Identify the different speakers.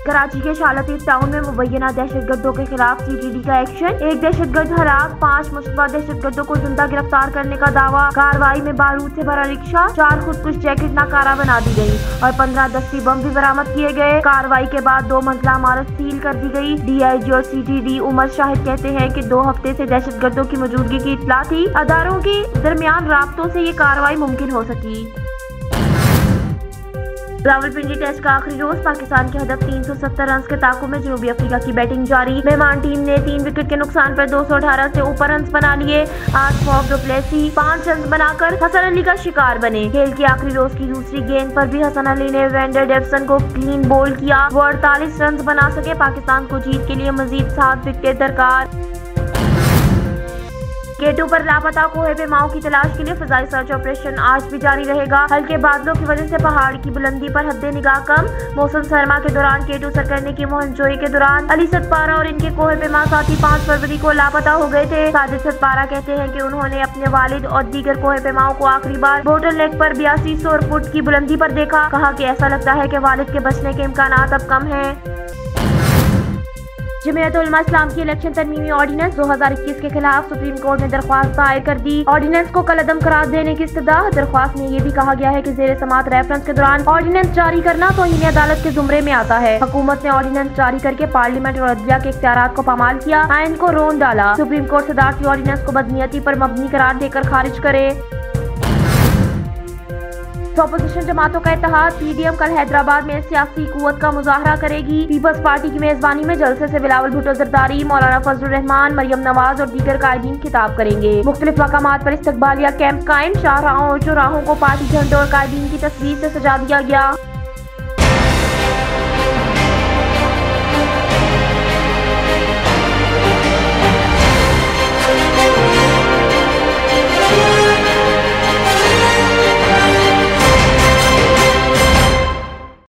Speaker 1: कराची के शालतीफ टाउन में मुबैना दहशतगर्दों के खिलाफ CTD का एक्शन। एक दहशतगर्द हलाक, 5 मुश्तबा दहशतगर्दों को जिंदा गिरफ्तार करने का दावा। कार्रवाई में बारूद से भरा रिक्शा, 4 खुदकुश जैकेट नाकारा बना दी गई और 15 दस्ती बम भी बरामद किए गए। कार्रवाई के बाद 2 मंजिला इमारत सील कर दी गई। DIG और CTD उमर शाहिद कहते हैं कि 2 हफ्ते से दहशतगर्दों की मौजूदगी की इत्तला थी। अदारों के दरमियान राब्तों से ये कार्रवाई मुमकिन हो सकी। रावलपिंडी टेस्ट का आखिरी रोज, पाकिस्तान के हदफ 370 रन के ताक़ुब में जनूबी अफ्रीका की बैटिंग जारी। मेहमान टीम ने 3 विकेट के नुकसान पर 218 से ऊपर रन बना लिए। आज फॉफ डु प्लेसी 5 रन बनाकर हसन अली का शिकार बने। खेल के आखिरी रोज की दूसरी गेंद पर भी हसन अली ने वेंडर डेवसन को क्लीन बोल्ड किया। वो 48 रन बना सके। पाकिस्तान को जीत के लिए मजीद 7 विकेट दरकार। K2 पर लापता कोहे पे माओ की तलाश के लिए फजाई सर्च ऑपरेशन आज भी जारी रहेगा। हल्के बादलों की वजह से पहाड़ की बुलंदी पर हद्दे निगाह कम। मौसम सरमा के दौरान K2 सर करने की मुहिम जोई के दौरान अली सतपारा और इनके कोहे पे माँ साथी 5 फरवरी को लापता हो गए थे। साजिद सतपारा कहते हैं कि उन्होंने अपने वालिद और दीगर कोहे पे माओ को आखिरी बार बोटल लेक पर 8200 फुट की बुलंदी पर देखा। कहा कि ऐसा लगता है कि वालिद के बचने के इम्कान अब कम है। जमीयत उलमा इस्लाम की इलेक्शन तरमीमी ऑर्डिनेंस 2021 के खिलाफ सुप्रीम कोर्ट ने दरख्वास्त दायर कर दी। ऑर्डिनेंस को कलअदम करार देने की इस्तदा। दरख्वास्त में ये भी कहा गया है कि जेर समात रेफरेंस के दौरान ऑर्डिनेंस जारी करना तौहीन अदालत के जुमरे में आता है। हुकूमत ने ऑर्डिनेंस जारी करके पार्लियामेंट और अदलिया के इख्तियारात को पामाल किया, आइन को रोन डाला। सुप्रीम कोर्ट सदारती ऑर्डिनेंस को बदनीयती पर मबनी करार देकर खारिज करे। अपोजिशन जमातों का इत्तेहाद PDM कल हैदराबाद में सियासी कुव्वत का मुजाहरा करेगी। पीपल्स पार्टी की मेजबानी में जलसे से बिलावल भुट्टो जरदारी, मौलाना फजलुर रहमान, मरियम नवाज और दीगर कायदीन खिताब करेंगे। मुख्तलिफ मकामात पर इस्तकबालिया कैंप कायम। शाहराहों और चौराहों को पार्टी झंडों और कायदीन की तस्वीर से सजा दिया गया।